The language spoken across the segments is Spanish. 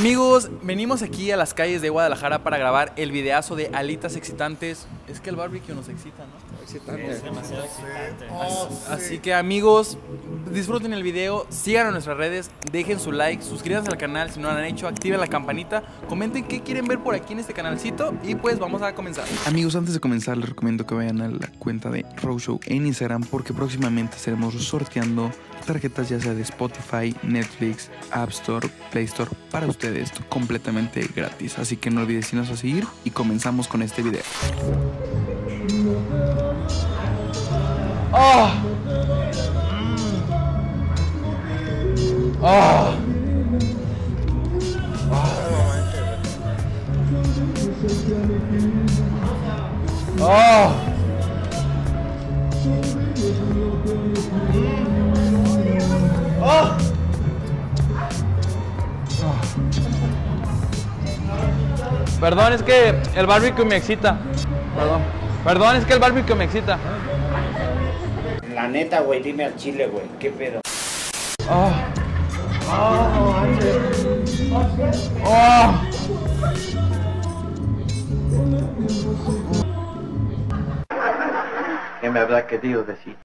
Amigos, venimos aquí a las calles de Guadalajara para grabar el videazo de Alitas Excitantes. Es que el barbecue nos excita, ¿no? Excitante. Es demasiado excitante. Así que amigos, disfruten el video, sigan en nuestras redes, dejen su like, suscríbanse al canal si no lo han hecho, activen la campanita, comenten qué quieren ver por aquí en este canalcito y pues vamos a comenzar. Amigos, antes de comenzar les recomiendo que vayan a la cuenta de Rowshow en Instagram porque próximamente estaremos sorteando tarjetas ya sea de Spotify, Netflix, App Store, Play Store para ustedes completamente gratis. Así que no olvides irnos a seguir y comenzamos con este video. ¡Oh! ¡Oh! ¡Oh! ¡Oh! Perdón, es que el barbecue me excita. Perdón, es que el barbecue me excita. La neta, güey, dime al chile, güey, ¿qué pedo? Oh. Oh. ¿Qué me habrá querido decir?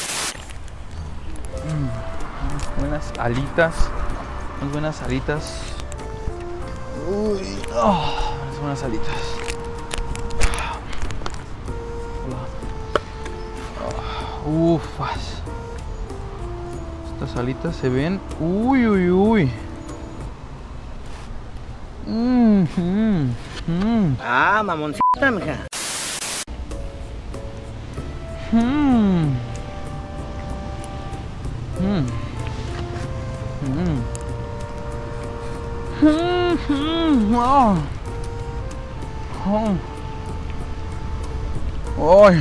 Buenas alitas. Unas buenas alitas. Uy, oh, unas buenas alitas. Ufas. Estas alitas se ven. Uy, uy, uy. Ah, mamoncita, mija. Ay,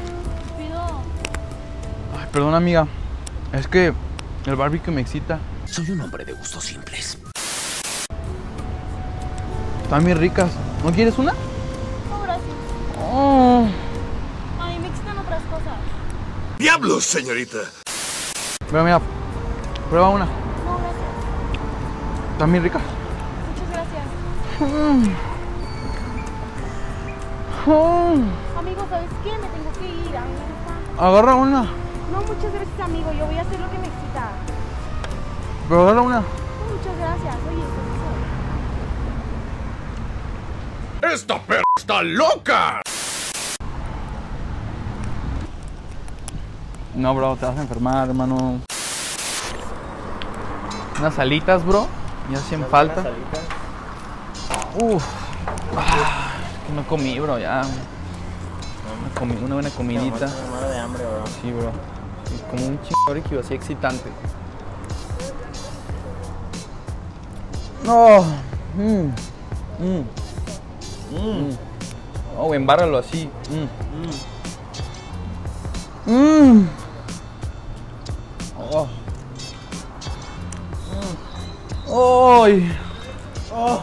perdón amiga, es que el barbecue me excita. Soy un hombre de gustos simples. Están bien ricas. ¿No quieres una? No, gracias. Oh. Ay, me excitan otras cosas. ¡Diablos, señorita! Mira, mira, prueba una. No, gracias. Están bien ricas. Muchas gracias. Amigo, ¿sabes qué? Me tengo que ir. A mí me gusta. Agarra una. No, muchas gracias, amigo. Yo voy a hacer lo que me excita. Pero agarra una. No, muchas gracias. Oye, ¿qué es eso? ¡Esta perra está loca! No, bro, te vas a enfermar, hermano. Unas alitas, bro. Ya hacen falta. Uf. Es que no comí, bro, ya. Una buena comidita. Me de hambre, bro. Sí, bro. Sí, como un barbecue así excitante. No. Oh, embárralo así. Oh. ¡Ay! ¡Oh!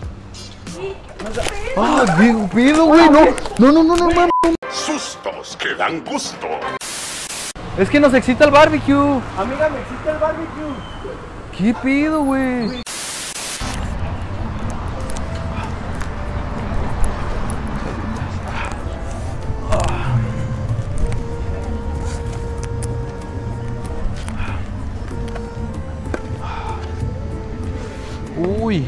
¡Ah! ¡Qué pedo, güey! ¡No, mames! ¡Sustos que dan gusto! Es que nos excita el barbecue. Amiga, me excita el barbecue. ¿Qué pedo, güey? Uy.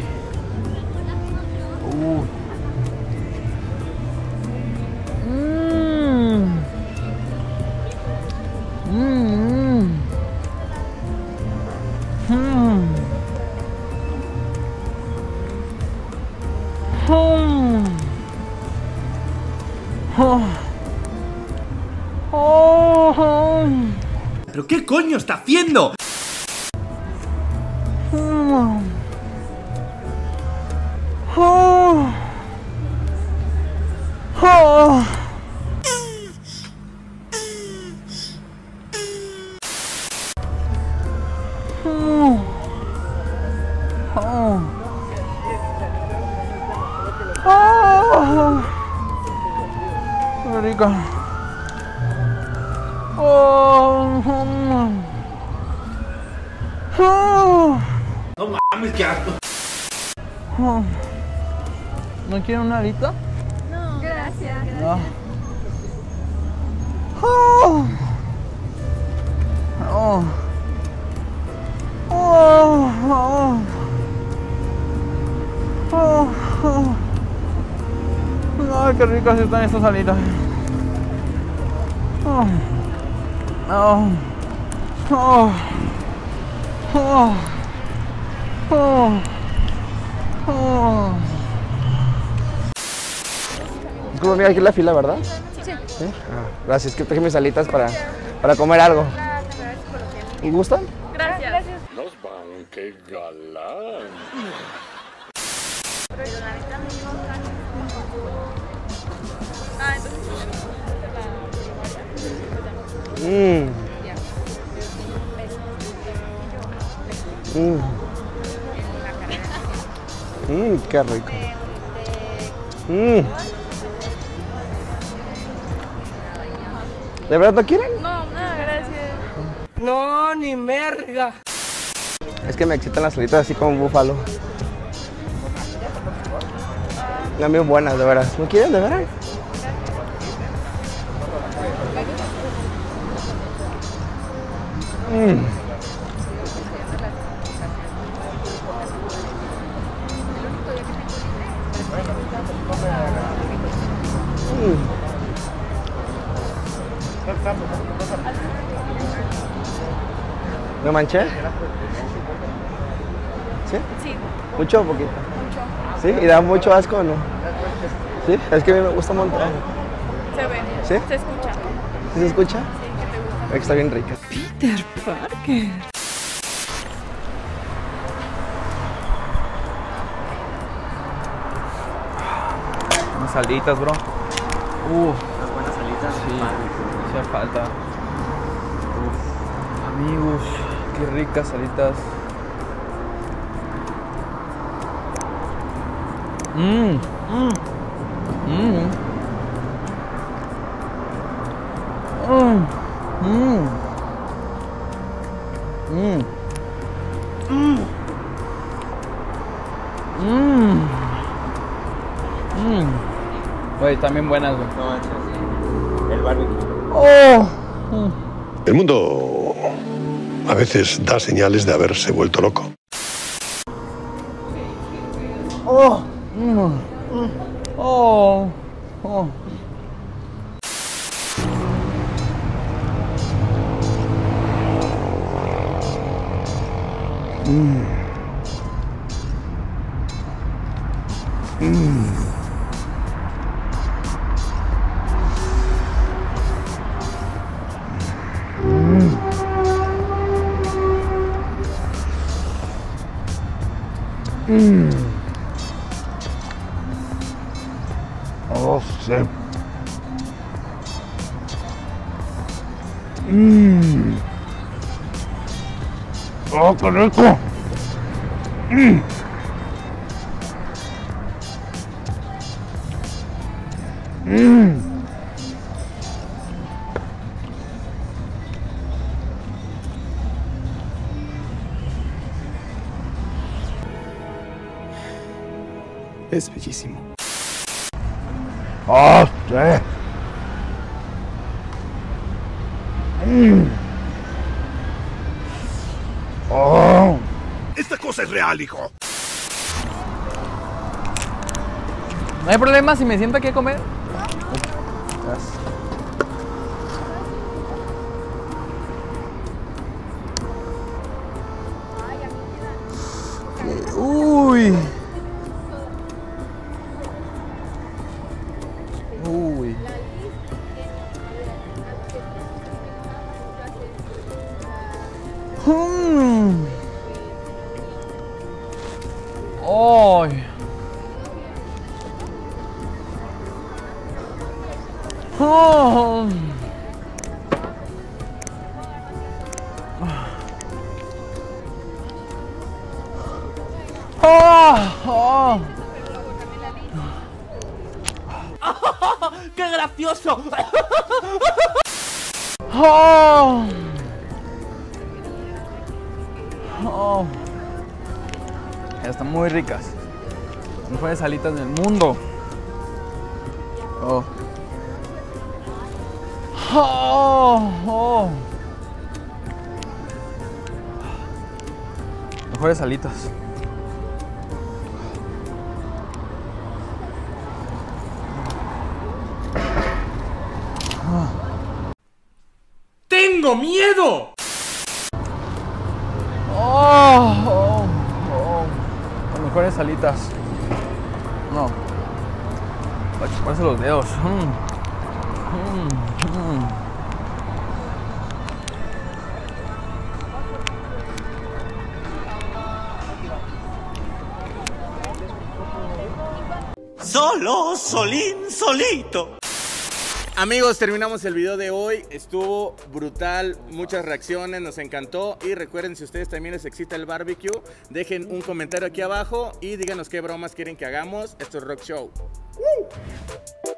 ¿Pero qué coño está haciendo? Qué rica. Oh. No mames, qué asco. ¿No quieren una alita? No, gracias. No. Oh. Oh. Oh. Oh. Oh. Oh. Ay, qué ricas están estas alitas. Oh. Oh. Oh. Oh. Oh. Oh. Disculpa, amiga, aquí en la fila, ¿verdad? Sí. ¿Sí? Ah, gracias, que traje mis alitas para comer algo. ¿Y gustan? Gracias. Los van, qué galán. Ah, entonces Mmm. Qué rico. ¿De verdad no quieren? no, gracias. No, ni merga. Es que me excitan las alitas así como un búfalo. Están bien buenas, de veras. ¿No quieren, de veras? ¿Me manché? ¿Sí? Sí, ¿Mucho o poquito? mucho. ¿Sí? ¿Y da mucho asco o no? ¿Sí? Es que a mí me gusta un montón. Se ve. ¿Sí? Se escucha. ¿Sí se escucha? Sí, que te gusta. Es que está bien rica. Peter Parker. Unas alitas, bro. Unas buenas salitas. Sí, hacía falta. Amigos, qué ricas alitas. Güey, están bien buenas, güey. No manches. El barbecue. Oh. El mundo a veces da señales de haberse vuelto loco. Oh. Oh. Oh. Oh, sí. Oh, qué rico. Es bellísimo. ¡Oh, sí! ¡Oh! Esta cosa es real, hijo. ¿No hay problema si me siento aquí a comer? Uy. Uy. Ay. Oh. Oh. ¡Qué gracioso! Oh. Oh. Están muy ricas. Mejores alitas del mundo. Oh. Oh, oh. Mejores alitas. ¡Tengo miedo! Oh, oh, oh. Las mejores alitas. No. Para chuparse los dedos. Solo, solín, solito. Amigos, terminamos el video de hoy. Estuvo brutal, muchas reacciones, nos encantó. Y recuerden, si a ustedes también les excita el barbecue, dejen un comentario aquí abajo y díganos qué bromas quieren que hagamos. Esto es Rock Show.